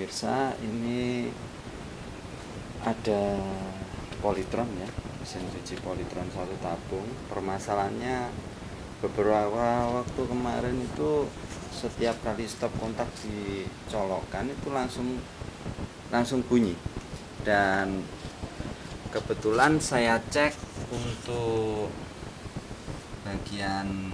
pemirsa, ini ada Polytron ya, mesin cuci Polytron 1 tabung. Permasalahannya beberapa waktu kemarin itu setiap kali stop kontak dicolokkan itu langsung bunyi. Dan kebetulan saya cek untuk bagian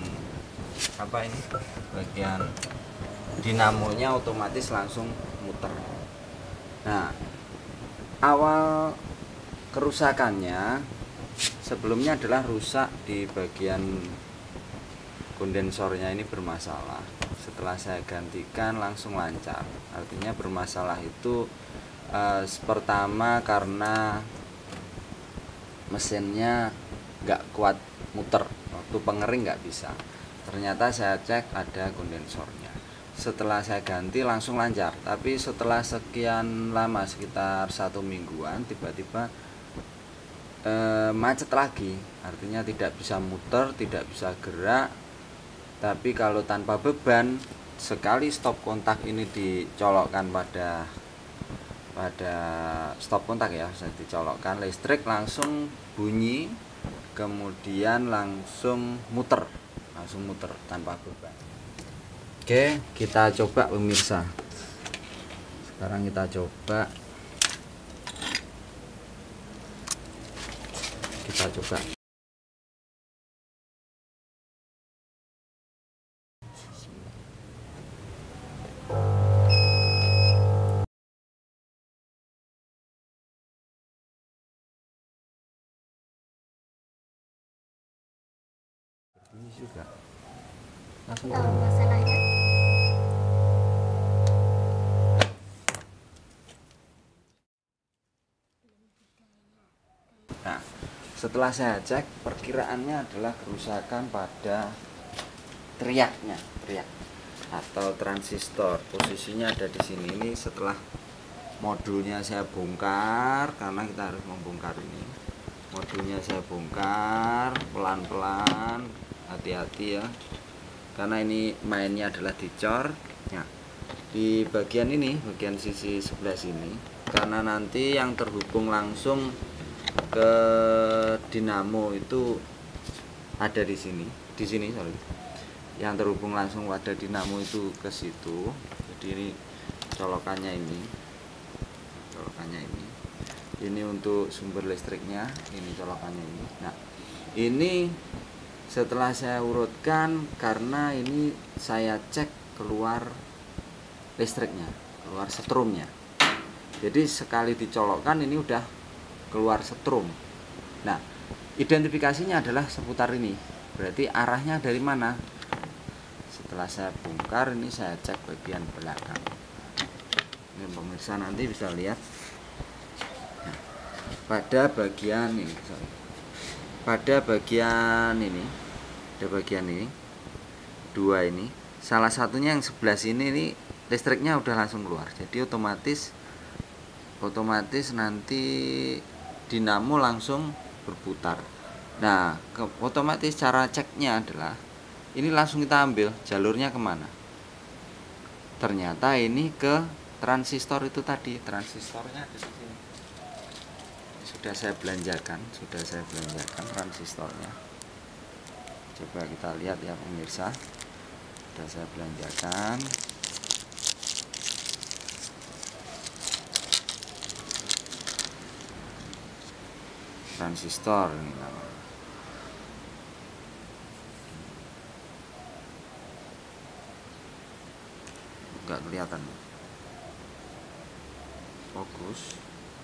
bagian dinamonya otomatis langsung muter. Nah, awal kerusakannya sebelumnya adalah rusak di bagian kondensornya, ini bermasalah. Setelah saya gantikan langsung lancar. Artinya bermasalah itu pertama karena mesinnya nggak kuat muter, waktu pengering nggak bisa. Ternyata saya cek ada kondensornya. Setelah saya ganti langsung lancar, tapi setelah sekian lama, sekitar 1 mingguan, tiba-tiba macet lagi. Artinya tidak bisa muter, tidak bisa gerak. Tapi kalau tanpa beban, sekali stop kontak ini dicolokkan pada stop kontak ya, saya dicolokkan listrik langsung bunyi, kemudian langsung muter tanpa beban. Oke, kita coba pemirsa. Sekarang kita coba. Ini juga langsung masalahnya. Nah, setelah saya cek, perkiraannya adalah kerusakan pada teriak atau transistor. Posisinya ada di sini. Ini setelah modulnya saya bongkar, karena kita harus membongkar ini. Modulnya saya bongkar pelan-pelan, hati-hati ya, karena ini mainnya adalah dicor. Nah, di bagian ini, bagian sisi sebelah sini, karena nanti yang terhubung langsung ke dinamo itu ada di sini, sorry. Yang terhubung langsung pada dinamo itu ke situ. Jadi ini colokannya ini. Ini untuk sumber listriknya, ini colokannya ini. Nah, ini setelah saya urutkan, karena ini saya cek keluar listriknya, keluar setrumnya. Jadi sekali dicolokkan ini udah keluar setrum. Nah, identifikasinya adalah seputar ini. Berarti arahnya dari mana? Setelah saya bongkar, ini saya cek bagian belakang. Ini pemirsa nanti bisa lihat. Nah, pada bagian ini, ada bagian ini, dua ini. Salah satunya yang sebelah sini ini listriknya udah langsung keluar. Jadi otomatis nanti dinamo langsung berputar. Nah, otomatis cara ceknya adalah ini langsung kita ambil jalurnya kemana. Ternyata ini ke transistor itu tadi. Transistornya ada di sini. Sudah saya belanjakan transistornya. Coba kita lihat ya pemirsa. Sudah saya belanjakan. Transistor ini namanya. Enggak kelihatan. Fokus.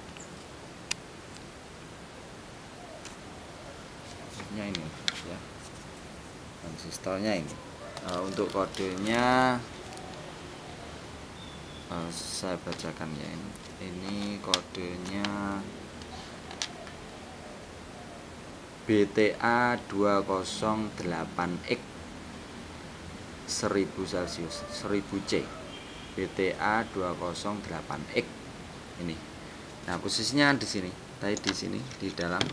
Ini ya. Transistornya ini. Untuk kodenya saya bacakan ya, ini kodenya BTA 208X 1000 Celcius 1000 C, BTA 208X ini. Nah, posisinya di sini, di dalam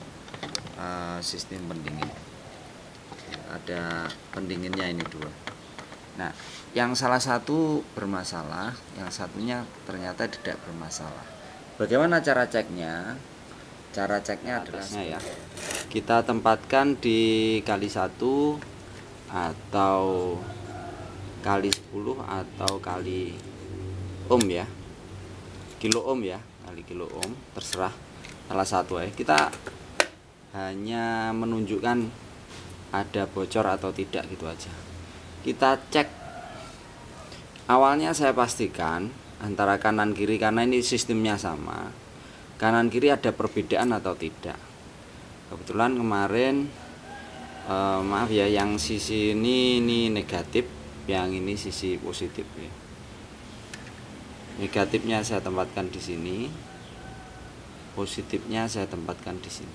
sistem pendingin. Ada pendinginnya ini dua. Nah, yang salah satu bermasalah, yang satunya ternyata tidak bermasalah. Bagaimana cara ceknya? Cara ceknya adalah ya, kita tempatkan di kali 1 atau kali 10 atau kali ohm ya, kilo ohm ya, kali kilo ohm, terserah salah satu ya. Kita hanya menunjukkan ada bocor atau tidak gitu aja. Kita cek. Awalnya saya pastikan antara kanan kiri, karena ini sistemnya sama, kanan kiri ada perbedaan atau tidak. Kebetulan kemarin maaf ya, yang sisi ini negatif, yang ini sisi positif ya. Negatifnya saya tempatkan di sini, positifnya saya tempatkan di sini.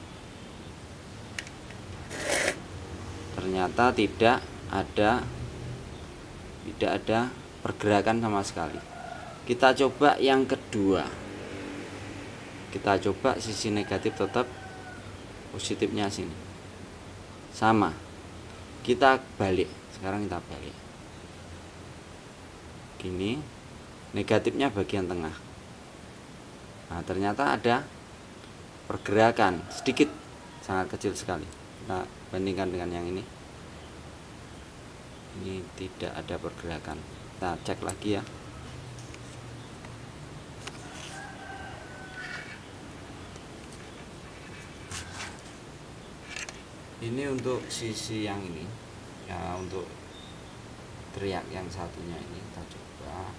Ternyata tidak ada pergerakan sama sekali. Kita coba yang kedua. Kita coba sisi negatif tetap, positifnya sini. Sama. Kita balik. Sekarang kita balik. Gini. Negatifnya bagian tengah. Nah, ternyata ada pergerakan sedikit, sangat kecil sekali. Kita bandingkan dengan yang ini. Ini tidak ada pergerakan. Kita cek lagi ya. Ini untuk sisi yang ini ya, untuk teriak yang satunya ini kita coba.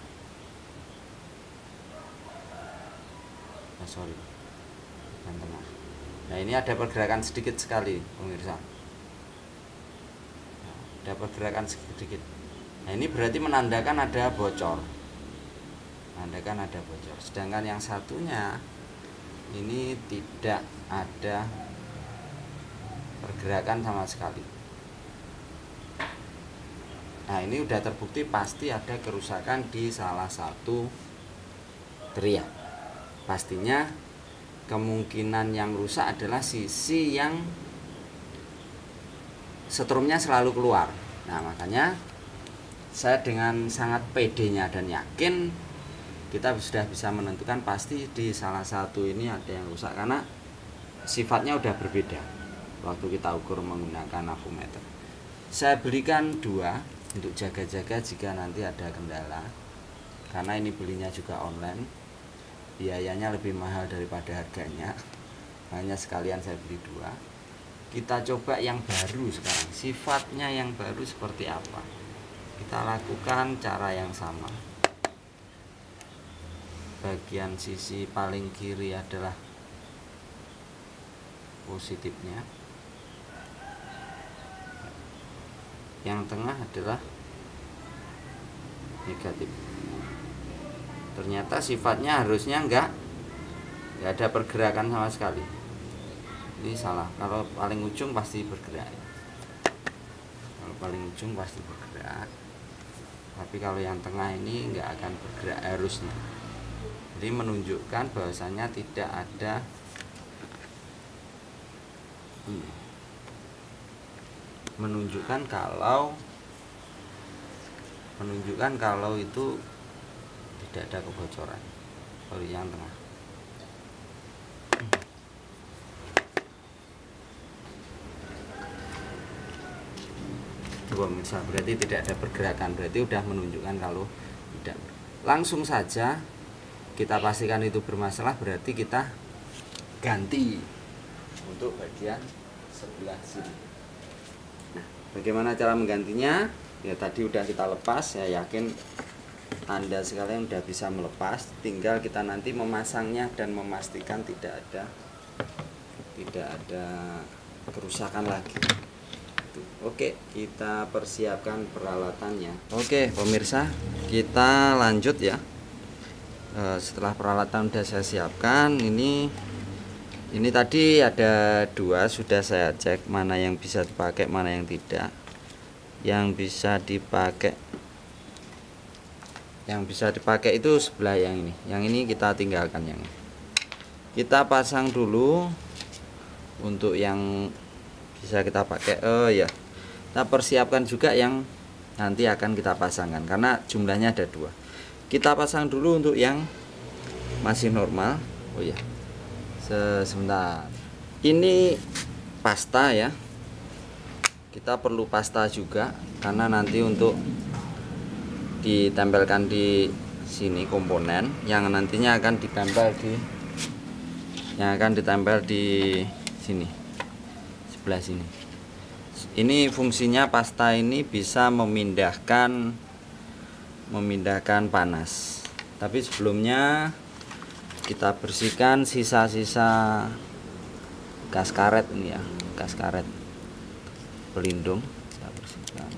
Sorry, yang tengah. Nah, ini ada pergerakan sedikit sekali pemirsa. Nah, ada pergerakan sedikit. Nah, ini berarti menandakan ada bocor. Menandakan ada bocor. Sedangkan yang satunya ini tidak ada pergerakan sama sekali. Nah, ini udah terbukti pasti ada kerusakan di salah satu teriak. Pastinya kemungkinan yang rusak adalah sisi yang setrumnya selalu keluar. Nah, makanya saya dengan sangat pedenya dan yakin kita sudah bisa menentukan pasti di salah satu ini ada yang rusak, karena sifatnya udah berbeda waktu kita ukur menggunakan avometer. Saya belikan 2 untuk jaga-jaga jika nanti ada kendala, karena ini belinya juga online, biayanya lebih mahal daripada harganya, hanya sekalian saya beli 2. Kita coba yang baru sekarang, sifatnya yang baru seperti apa. Kita lakukan cara yang sama. Bagian sisi paling kiri adalah positifnya, yang tengah adalah negatif. Ternyata sifatnya harusnya enggak ada pergerakan sama sekali. Ini salah. Kalau paling ujung pasti bergerak. Kalau paling ujung pasti bergerak. Tapi kalau yang tengah ini enggak akan bergerak harusnya. Jadi menunjukkan bahwasanya tidak ada menunjukkan kalau itu tidak ada kebocoran. Kalau yang tengah, pemirsa, berarti tidak ada pergerakan, berarti udah menunjukkan kalau tidak. Langsung saja kita pastikan itu bermasalah, berarti kita ganti untuk bagian sebelah sini. Nah, bagaimana cara menggantinya? Ya tadi udah kita lepas, saya yakin Anda sekalian udah bisa melepas, tinggal kita nanti memasangnya dan memastikan tidak ada kerusakan lagi. Oke, kita persiapkan peralatannya. Oke pemirsa, kita lanjut ya. Setelah peralatan udah saya siapkan, ini tadi ada 2 sudah saya cek mana yang bisa dipakai, mana yang tidak. Yang bisa dipakai itu sebelah yang ini. Yang ini kita tinggalkan, yang ini. Kita pasang dulu untuk yang bisa kita pakai. Oh ya, kita persiapkan juga yang nanti akan kita pasangkan karena jumlahnya ada 2. Kita pasang dulu untuk yang masih normal. Oh ya, sebentar, ini pasta ya, kita perlu pasta juga karena nanti untuk ditempelkan di sini komponen yang nantinya akan ditempel di sini, sebelah sini. Ini fungsinya pasta ini bisa memindahkan panas. Tapi sebelumnya kita bersihkan sisa-sisa gas karet ini ya, gas karet pelindung kita bersihkan.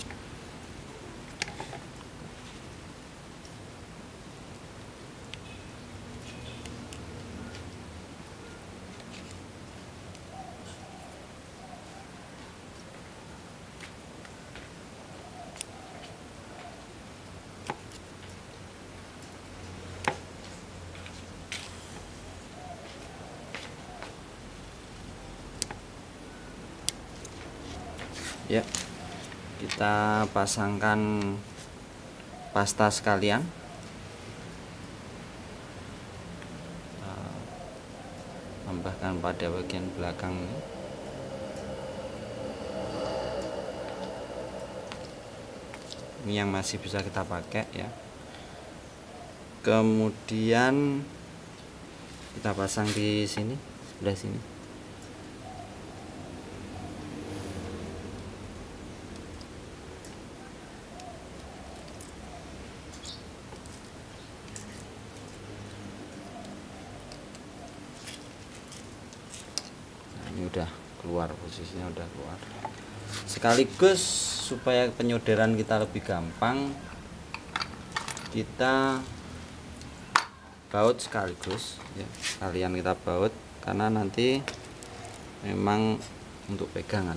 Ya, kita pasangkan pasta sekalian. Tambahkan pada bagian belakang ini. Ini yang masih bisa kita pakai ya. Kemudian kita pasang di sini, sebelah sini. Udah keluar, posisinya udah keluar. Sekaligus supaya penyodran kita lebih gampang, kita baut sekaligus ya, kalian kita baut karena nanti memang untuk pegangan.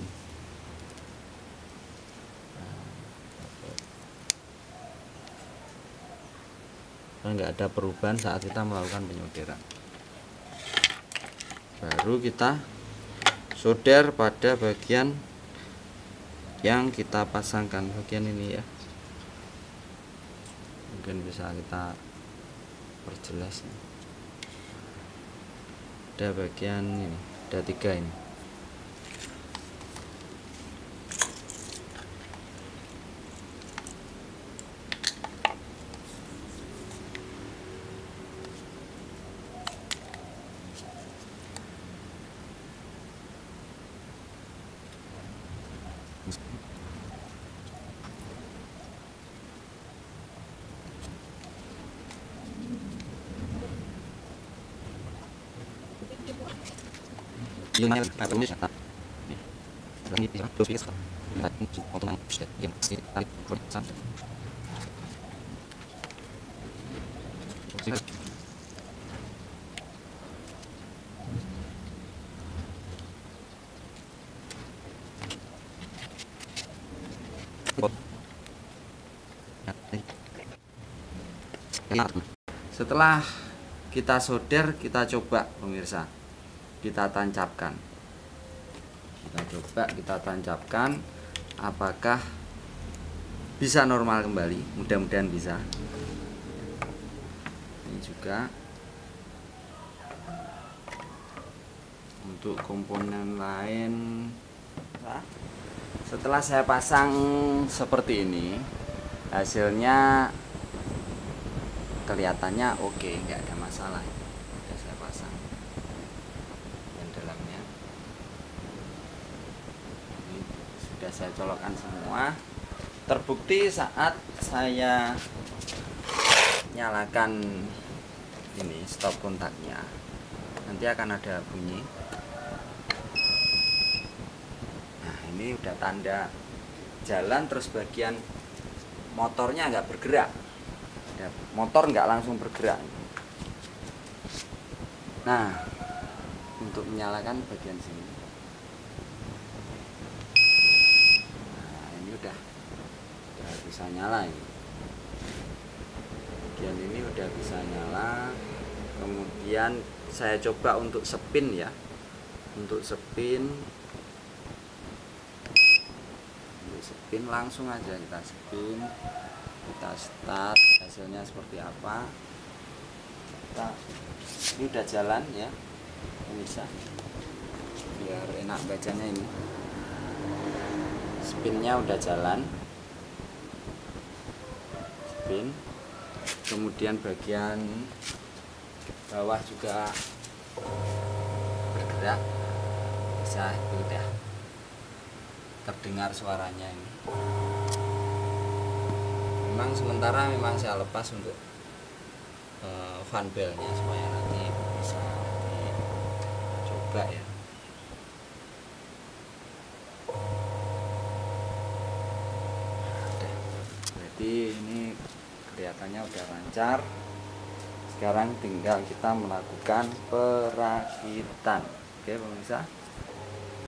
Nggak ada perubahan saat kita melakukan penyodran. Baru kita solder pada bagian yang kita pasangkan, bagian ini ya. Mungkin bisa kita perjelas. Ada bagian ini, ada 3 ini. Setelah kita solder, kita coba pemirsa, kita tancapkan, apakah bisa normal kembali. Mudah-mudahan bisa. Ini juga untuk komponen lain. Setelah saya pasang seperti ini, hasilnya kelihatannya oke, nggak ada masalah. Sudah saya pasang yang dalamnya, ini sudah saya colokkan semua. Terbukti saat saya nyalakan ini stop kontaknya, nanti akan ada bunyi. Nah, ini udah tanda jalan, terus bagian motornya nggak bergerak. Motor nggak langsung bergerak. Nah, untuk menyalakan bagian sini, nah ini udah bisa nyala ini. Bagian ini udah bisa nyala. Kemudian saya coba untuk spin ya, untuk spin spin, langsung aja kita spin, kita start, hasilnya seperti apa. Ini udah jalan ya pemirsa, biar enak bacanya. Ini spinnya udah jalan, spin, kemudian bagian bawah juga bergerak, bisa udah terdengar suaranya. Ini memang sementara saya lepas untuk fan bellnya supaya nanti bisa dicoba ya. Jadi ini kelihatannya udah lancar. Sekarang tinggal kita melakukan perakitan. Oke pemirsa.